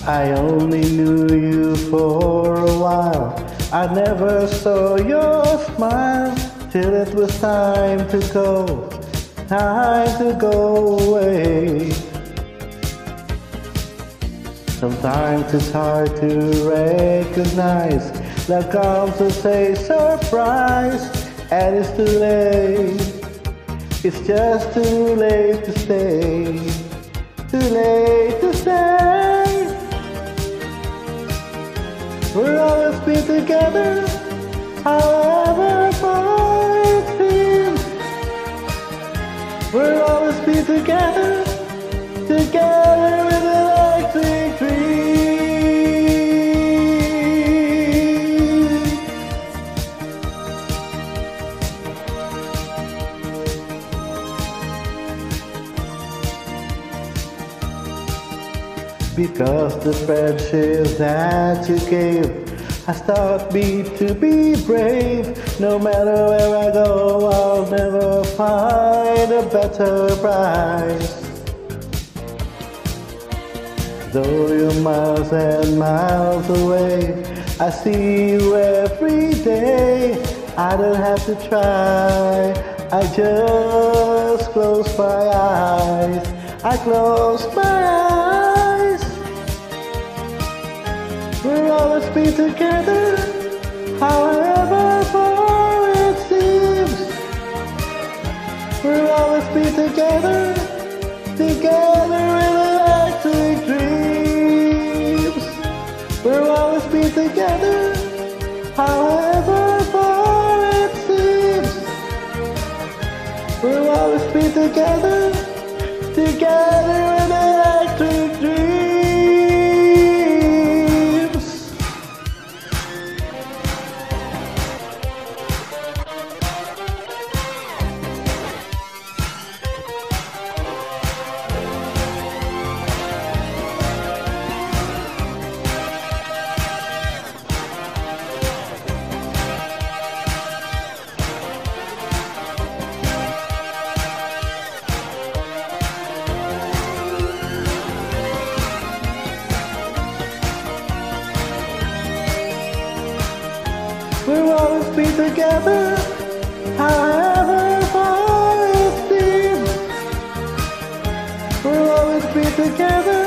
I only knew you for a while. I never saw your smile till it was time to go away. Sometimes it's hard to recognize love comes to say surprise, and it's too late. It's just too late to stay. Too late to stay. We'll always be together, however far it seems. We'll always be together, together with electric dreams. Because the friendship that you gave has taught me to be brave. No matter where I go, I'll never find a better prize. Though you're miles and miles away, I see you every day. I don't have to try, I just close my eyes. I close my eyes. We'll always be together, however far it seems. We'll always be together, together with electric dreams. We'll always be together, however far it seems. We'll always be together, together with electric dreams. We'll always be together, however far it seems. We'll always be together.